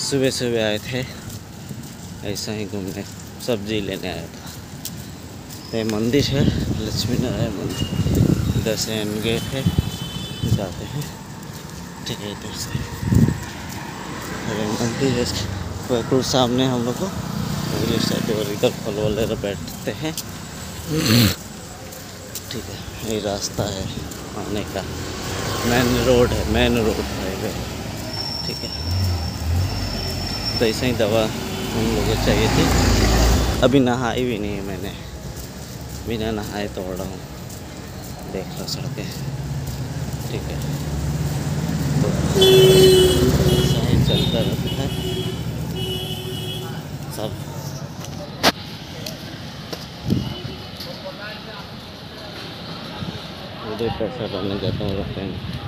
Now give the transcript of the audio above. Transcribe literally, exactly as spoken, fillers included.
सुबह सुबह आए थे ऐसा ही घूमने, सब्जी लेने आया था। ये मंदिर है लक्ष्मी नारायण मंदिर, इधर से एंड गेट है, जाते हैं ठीक है इधर से। अरे मंदिर है बिल्कुल सामने हम लोग को, और इधर फल वगैरह बैठते हैं ठीक है। ये रास्ता है आने का, मेन रोड है, मेन रोड हाईवे ठीक है। तो ऐसे ही दवा हम लोगों को चाहिए थी। अभी नहाई भी नहीं है मैंने, बिना नहाए तोड़ रहा हूँ, देख लो सड़कें ठीक है। तो ऐसा ही चलता रहता है सब। उधर पैसा डालने जाता हूँ रखते हैं।